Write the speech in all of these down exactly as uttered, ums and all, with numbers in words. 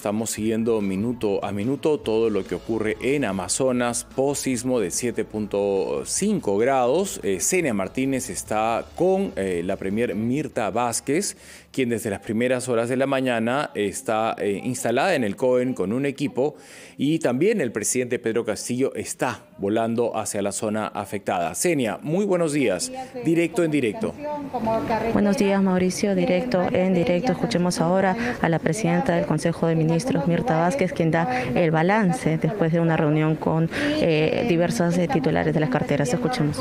estamos siguiendo minuto a minuto todo lo que ocurre en Amazonas, post sismo de siete punto cinco grados. Eh, Senia Martínez está con eh, la premier Mirta Vázquez, quien desde las primeras horas de la mañana está eh, instalada en el COEN con un equipo, y también el presidente Pedro Castillo está volando hacia la zona afectada. Senia, muy buenos días, directo en directo. Buenos días, Mauricio, directo en directo. Escuchemos ahora a la presidenta del Consejo de Ministros, Mirta Vázquez, quien da el balance después de una reunión con eh, diversos eh, titulares de las carteras. Escuchemos.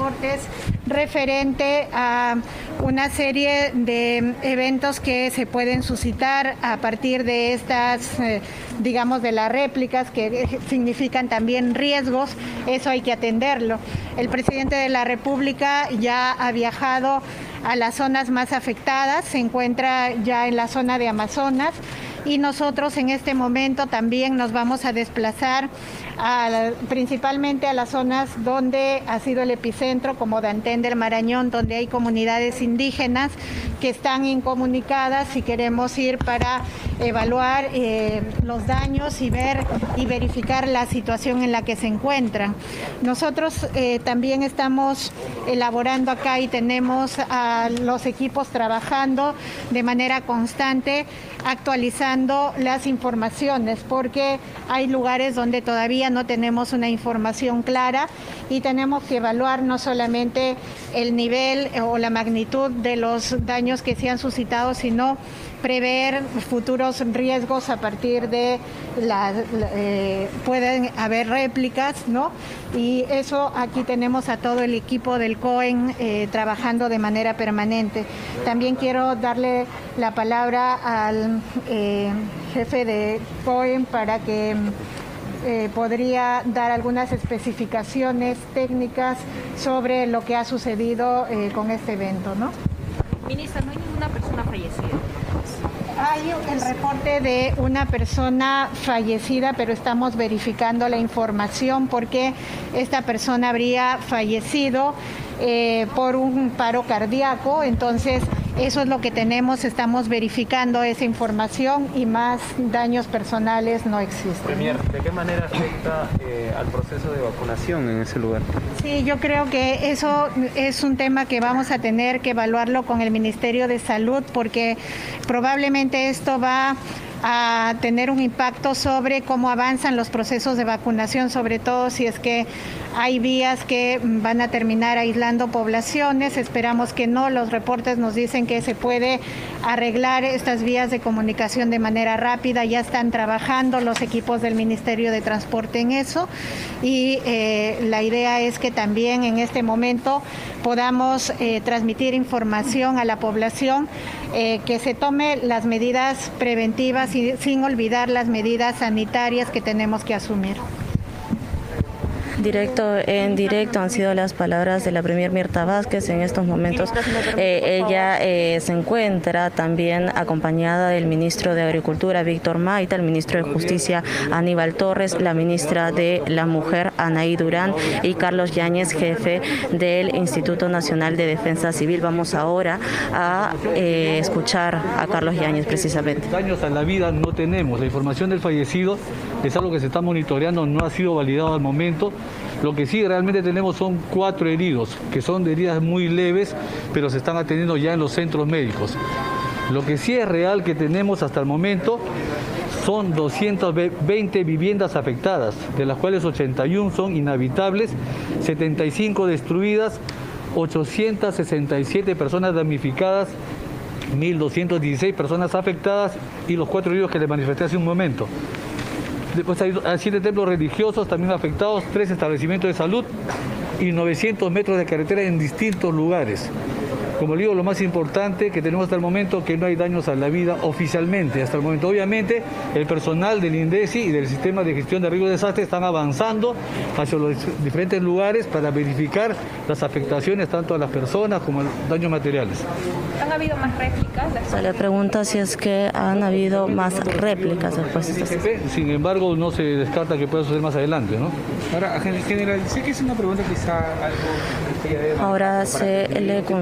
Referente a una serie de eventos que se pueden suscitar a partir de estas, eh, digamos, de las réplicas, que significan también riesgos. Eso hay que atenderlo. El presidente de la República ya ha viajado a las zonas más afectadas, se encuentra ya en la zona de Amazonas, y nosotros en este momento también nos vamos a desplazar a, principalmente a las zonas donde ha sido el epicentro, como Dantén del Marañón, donde hay comunidades indígenas que están incomunicadas, y queremos ir para evaluar eh, los daños y ver y verificar la situación en la que se encuentran. Nosotros eh, también estamos elaborando acá y tenemos a los equipos trabajando de manera constante, actualizando las informaciones, porque hay lugares donde todavía no tenemos una información clara y tenemos que evaluar no solamente el nivel o la magnitud de los daños que se han suscitado, sino prever futuros riesgos a partir de las, eh, pueden haber réplicas, ¿no? Y eso aquí tenemos a todo el equipo del COEN eh, trabajando de manera permanente. También quiero darle la palabra al eh, jefe de COEN para que eh, podría dar algunas especificaciones técnicas sobre lo que ha sucedido eh, con este evento, ¿no? Ministra, no hay ninguna persona fallecida. Hay el reporte de una persona fallecida, pero estamos verificando la información porque esta persona habría fallecido eh, por un paro cardíaco. Entonces, eso es lo que tenemos, estamos verificando esa información, y más daños personales no existen. Premier, ¿de qué manera afecta eh, al proceso de vacunación en ese lugar? Sí, yo creo que eso es un tema que vamos a tener que evaluarlo con el Ministerio de Salud, porque probablemente esto va a tener un impacto sobre cómo avanzan los procesos de vacunación, sobre todo si es que hay vías que van a terminar aislando poblaciones. Esperamos que no. Los reportes nos dicen que se puede arreglar estas vías de comunicación de manera rápida. Ya están trabajando los equipos del Ministerio de Transporte en eso, y eh, la idea es que también en este momento podamos eh, transmitir información a la población, eh, que se tome las medidas preventivas y sin olvidar las medidas sanitarias que tenemos que asumir. Directo en directo han sido las palabras de la premier Mirta Vázquez. En estos momentos eh, ella eh, se encuentra también acompañada del ministro de Agricultura, Víctor Maita, el ministro de Justicia, Aníbal Torres, la ministra de la Mujer, Anaí Durán, y Carlos Yáñez, jefe del Instituto Nacional de Defensa Civil. Vamos ahora a eh, escuchar a Carlos Yáñez precisamente. Daños a la vida no tenemos. La información del fallecido es algo que se está monitoreando, no ha sido validado al momento. Lo que sí realmente tenemos son cuatro heridos, que son de heridas muy leves, pero se están atendiendo ya en los centros médicos. Lo que sí es real que tenemos hasta el momento son doscientas veinte viviendas afectadas, de las cuales ochenta y uno son inhabitables, setenta y cinco destruidas, ochocientas sesenta y siete personas damnificadas, mil doscientas dieciséis personas afectadas, y los cuatro heridos que les manifesté hace un momento. Después hay siete templos religiosos también afectados, tres establecimientos de salud y novecientos metros de carretera en distintos lugares. Como digo, lo más importante que tenemos hasta el momento, que no hay daños a la vida oficialmente hasta el momento. Obviamente, el personal del INDECI y del Sistema de Gestión de Riesgos de Desastre están avanzando hacia los diferentes lugares para verificar las afectaciones tanto a las personas como a los daños materiales. ¿Han habido más réplicas? Se le pregunta si es que han habido más réplicas después de estas. Sin embargo, no se descarta que pueda suceder más adelante, ¿no? Ahora, general, sé que es una pregunta quizá algo... Ahora se le consulta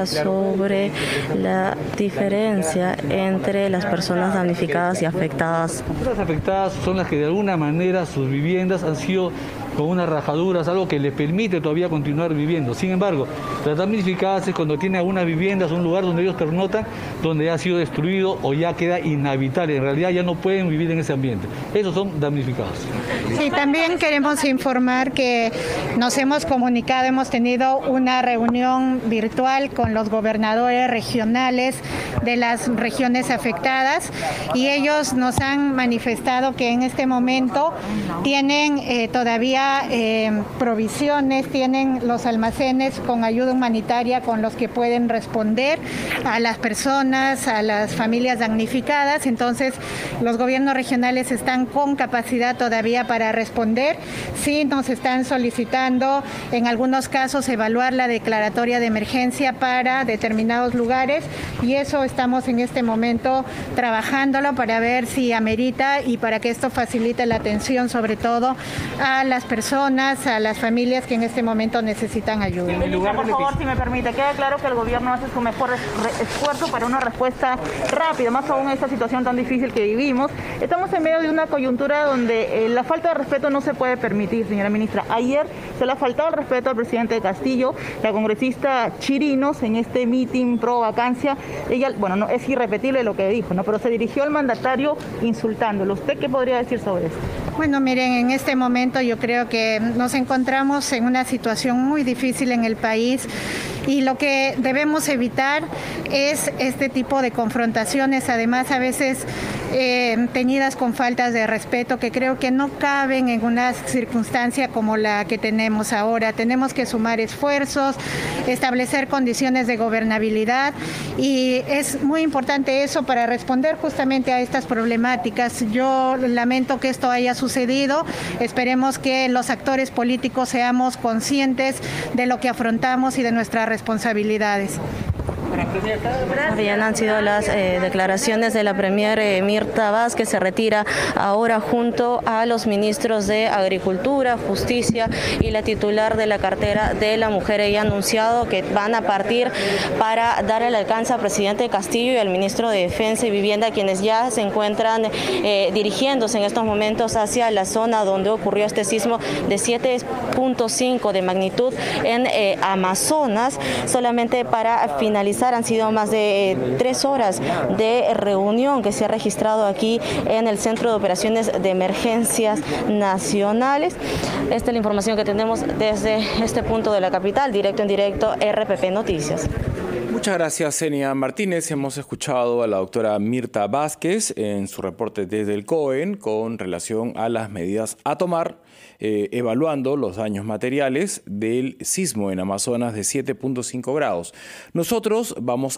refería sobre la diferencia entre las personas damnificadas y afectadas. Las personas afectadas son las que de alguna manera sus viviendas han sido con unas rajaduras, algo que les permite todavía continuar viviendo. Sin embargo, las damnificadas es cuando tienen algunas viviendas, un lugar donde ellos pernotan, donde ha sido destruido o ya queda inhabitable. En realidad ya no pueden vivir en ese ambiente. Esos son damnificados. Sí, también queremos informar que nos hemos comunicado, hemos tenido una reunión virtual con los gobernadores regionales de las regiones afectadas y ellos nos han manifestado que en este momento tienen eh, todavía eh, provisiones, tienen los almacenes con ayuda humanitaria con los que pueden responder a las personas, a las familias damnificadas. Entonces, los gobiernos regionales están con capacidad todavía para responder. Sí, nos están solicitando en algunos casos evaluar la declaratoria de emergencia para determinados lugares y eso estamos en este momento trabajándolo para ver si amerita y para que esto facilite la atención sobre todo a las personas, a las familias que en este momento necesitan ayuda. Ministra, por favor, si me permite, queda claro que el gobierno hace su mejor esfuerzo para una respuesta rápida, más aún en esta situación tan difícil que vivimos. Estamos en medio de una coyuntura donde eh, la falta de respeto no se puede permitir, señora ministra. Ayer se le ha faltado el respeto al presidente Castillo, la congresista Chirinos, en este meeting pro vacancia. Ella, bueno, no es irrepetible lo que dijo, ¿no? Pero se dirigió al mandatario insultándolo. ¿Usted qué podría decir sobre esto? Bueno, miren, en este momento yo creo que nos encontramos en una situación muy difícil en el país y lo que debemos evitar es este tipo de confrontaciones, además a veces eh, teñidas con faltas de respeto que creo que no caben en una circunstancia como la que tenemos ahora. Tenemos que sumar esfuerzos, establecer condiciones de gobernabilidad y es muy importante eso para responder justamente a estas problemáticas. Yo lamento que esto haya sucedido, esperemos que los actores políticos seamos conscientes de lo que afrontamos y de nuestras responsabilidades. Bien, han sido las eh, declaraciones de la premier eh, Mirta Vázquez. Se retira ahora junto a los ministros de Agricultura, Justicia y la titular de la cartera de la Mujer. Ella ha anunciado que van a partir para dar el alcance al presidente Castillo y al ministro de Defensa y Vivienda, quienes ya se encuentran eh, dirigiéndose en estos momentos hacia la zona donde ocurrió este sismo de siete punto cinco de magnitud en eh, Amazonas. Solamente para finalizar, han sido más de eh, tres horas de reunión que se ha registrado aquí en el Centro de Operaciones de Emergencias Nacionales. Esta es la información que tenemos desde este punto de la capital, directo en directo, R P P Noticias. Muchas gracias, Zenia Martínez. Hemos escuchado a la doctora Mirta Vázquez en su reporte desde el COEN con relación a las medidas a tomar, eh, evaluando los daños materiales del sismo en Amazonas de siete punto cinco grados. Nosotros vamos